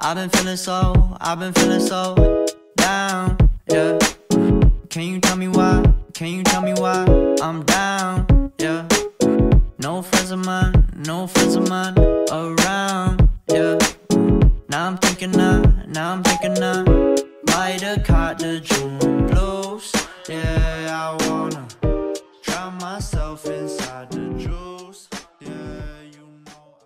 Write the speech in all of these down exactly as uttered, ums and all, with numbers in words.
I've been feeling so, I've been feeling so down, yeah. Can you tell me why? Can you tell me why I'm down, yeah. No friends of mine, no friends of mine around, yeah. Now I'm thinking I, now I'm thinking I might have caught the June blues, yeah. I wanna drown myself inside the juice, yeah, you know.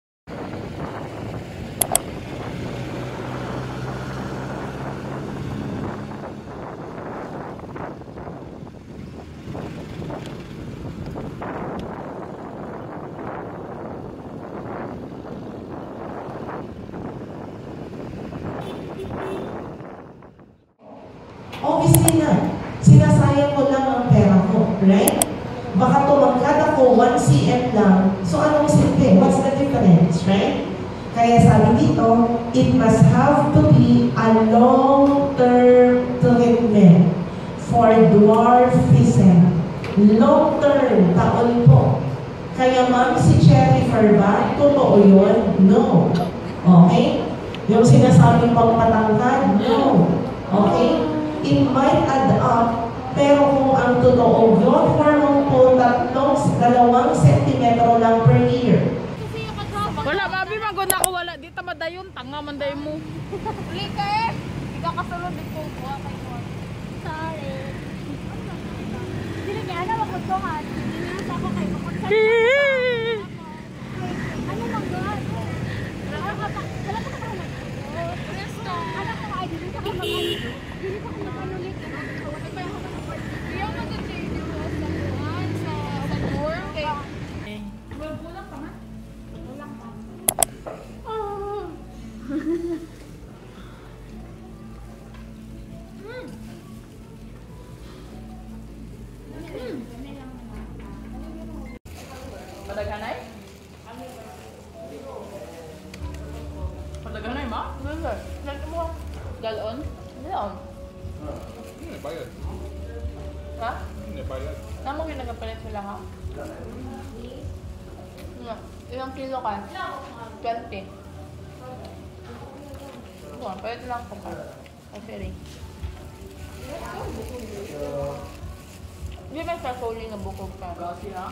Obviously na, sinasayang ko lang ang pera ko, right? Baka tumangkad ako one centimeter lang, so anong silbi? What's the difference, right? Kaya sabi dito, it must have to be a long-term treatment for dwarfism. Long-term, taon po. Kaya ma'am, si Jennifer ba? Totoo yun? No. Okay? Yung sinasabing pagpatangkad? No. Okay? It might add up, pero kung ang totoong growth hormone po, tatlong, dalawang sentimetro lang per year. Wala, mabi, magod na ako, wala. Di tamadayon, tanga manday mo. Uli ka eh. Di ka kasunod, di ko. Sorry. Hindi kaya na magkutungan. Hindi na sa ako kayo. Ano mang gawin? Wala ka pa. Wala ka pa. Presto. Anak ko ay dito sa ako mag-ay. Dili pa ko makanulit. Wala pa yung kapag. Di ako mag-change yung sa buwan, sa door. Okay. Bulang pa man? Bulang pa. Oh. Hmm. Hmm. Padaghanay? Padaghanay ma? Ano? Ano mo? Galon? Galon? Hindi bayad. Ha? Hindi bayad. Namo yung nagapalit sila ha? Ilang kilo ka? twenty. Ito, palit lang ko ka. Kasi hindi may sasoli na bukog ka. Kasi ha?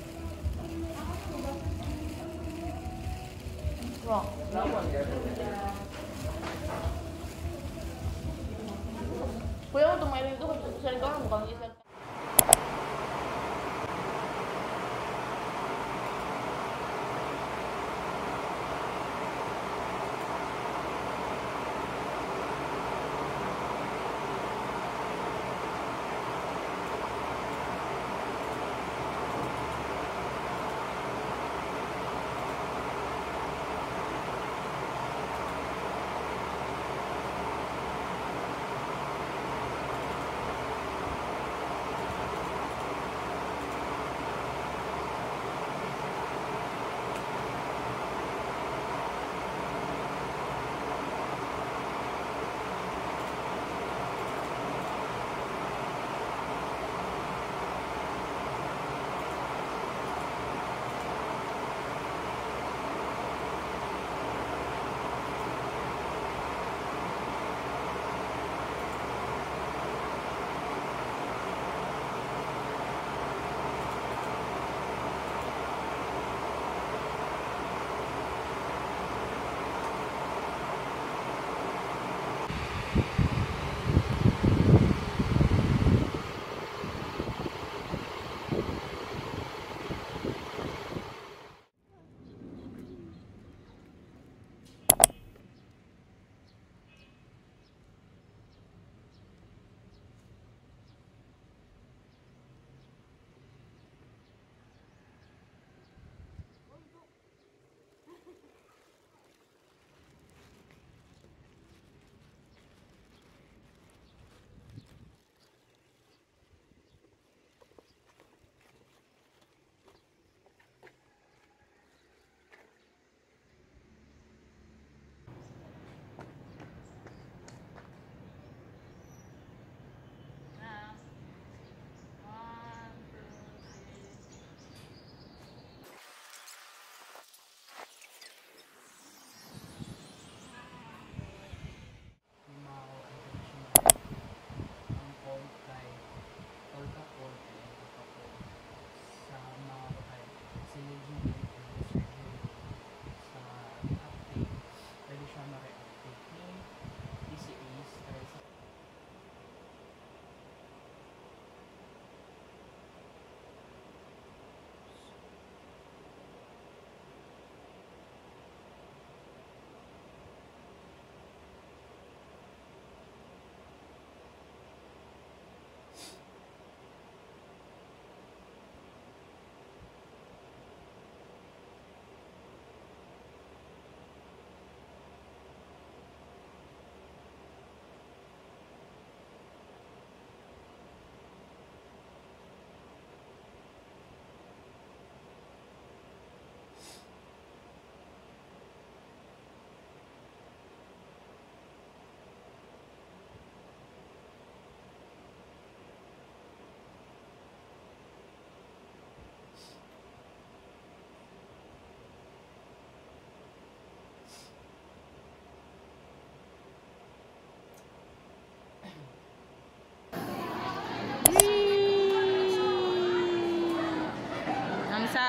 Wow. Kuya mo tumayo dito sa ligaw na mukhang isa.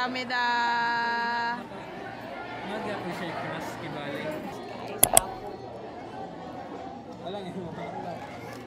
kamkamida. Mag-appreciate ko mas kibali. Walang yung mga lang.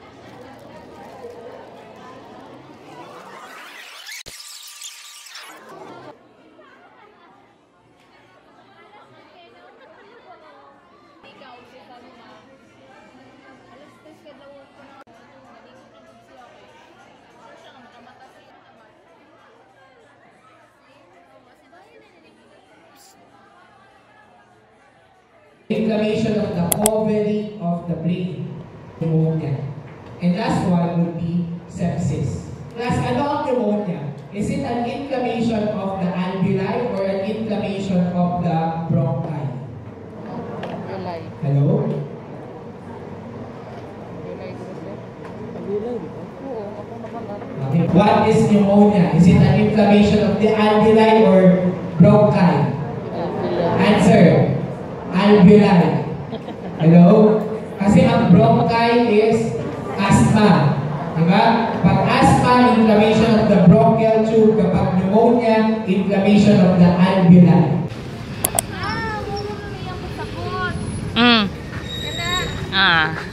Inflammation of the ovary of the brain, pneumonia. And last one would be sepsis. Last, ano ang pneumonia? Is it an inflammation of the alveoli or an inflammation of the bronchi? Alveoli. Hello? Alveoli ko sir. Alveoli? Oo, ako naman. Okay. What is pneumonia? Is it an inflammation of the alveoli or bronchi? Answer. Alveoli. Hello? Kasi ang bronchi is asthma. Diba? Pag asthma, inflammation of the bronchial tube. Kapag pneumonia, inflammation of the alveoli. Ah, muna mo yung sakot. Mm. Ganda. Ah.